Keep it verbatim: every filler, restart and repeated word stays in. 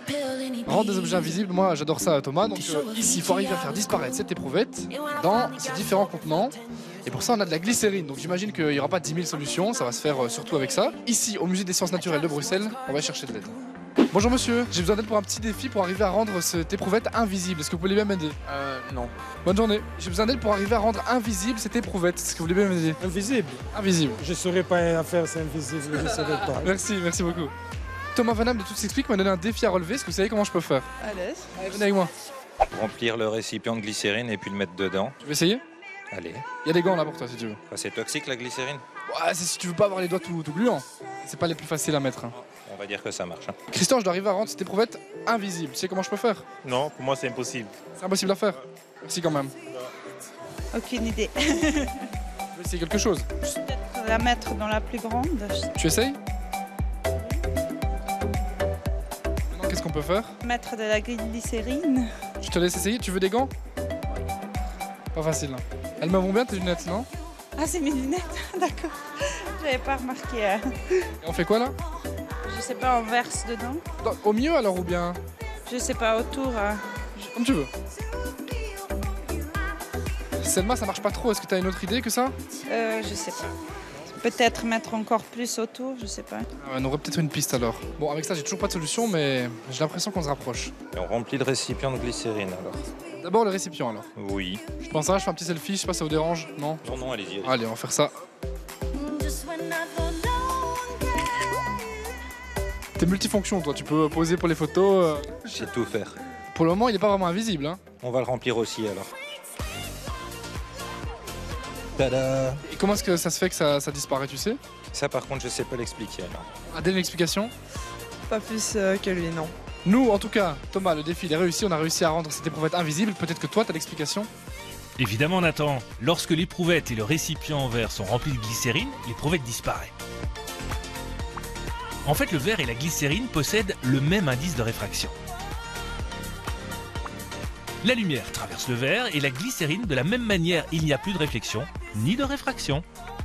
Rendre des objets invisibles, moi j'adore ça Thomas. Donc euh, ici il faut arriver à faire disparaître cette éprouvette dans ces différents contenants. Et pour ça on a de la glycérine. Donc j'imagine qu'il n'y aura pas dix mille solutions, ça va se faire euh, surtout avec ça. Ici au musée des sciences naturelles de Bruxelles, on va chercher de l'aide. Bonjour monsieur, j'ai besoin d'aide pour un petit défi pour arriver à rendre cette éprouvette invisible. Est-ce que vous pouvez bien m'aider? Euh, non. Bonne journée. J'ai besoin d'aide pour arriver à rendre invisible cette éprouvette. Est-ce que vous voulez bien m'aider? Invisible? Invisible. Je ne saurais pas faire, c'est invisible, je ne saurais pas. Merci, merci beaucoup. Thomas Vanham de Tout s'explique m'a donné un défi à relever. Est-ce que vous savez comment je peux faire? Allez. Allez, venez avec moi. Remplir le récipient de glycérine et puis le mettre dedans. Tu veux essayer? Allez. Il y a des gants là pour toi si tu veux. Enfin, c'est toxique la glycérine? Ouais, c'est si tu veux pas avoir les doigts tout, tout gluants. C'est pas les plus faciles à mettre. Hein. On va dire que ça marche. Hein. Christian, je dois arriver à rendre cette éprouvette invisible. Tu sais comment je peux faire? Non, pour moi c'est impossible. C'est impossible à faire. Merci quand même. Aucune idée. Tu veux essayer quelque chose? Peut-être la mettre dans la plus grande. Tu essayes? Maintenant, qu'est-ce qu'on peut faire? Mettre de la glycérine. Je te laisse essayer. Tu veux des gants? Pas facile. Hein. Elles me vont bien tes lunettes, non? Ah, c'est mes lunettes. D'accord. J'avais pas remarqué. Hein. Et on fait quoi là? Je sais pas, on verse dedans. Dans- Au milieu alors ou bien? Je sais pas, autour. Hein. Comme tu veux. Selma, ça marche pas trop. Est-ce que tu as une autre idée que ça? Euh, je sais pas. Peut-être mettre encore plus autour, je sais pas. Ah, On aurait peut-être une piste alors. Bon, avec ça, j'ai toujours pas de solution, mais j'ai l'impression qu'on se rapproche. Et on remplit le récipient de glycérine alors. D'abord le récipient alors. Oui. Je pense ça, je fais un petit selfie, je sais pas si ça vous dérange, non? Non, non, allez-y. Allez. Allez, on va faire ça. T'es multifonction, toi, tu peux poser pour les photos. euh. Je sais tout faire. Pour le moment, il est pas vraiment invisible. Hein. On va le remplir aussi alors. Tada! Et comment est-ce que ça se fait que ça, ça disparaît, tu sais? Ça par contre je sais pas l'expliquer alors. Adèle, une explication? Pas plus euh, que lui, non. Nous, en tout cas, Thomas, le défi il est réussi, on a réussi à rendre cette éprouvette invisible. Peut-être que toi, t'as l'explication? Évidemment Nathan, lorsque l'éprouvette et le récipient en verre sont remplis de glycérine, l'éprouvette disparaît. En fait, le verre et la glycérine possèdent le même indice de réfraction. La lumière traverse le verre et la glycérine de la même manière, il n'y a plus de réflexion ni de réfraction.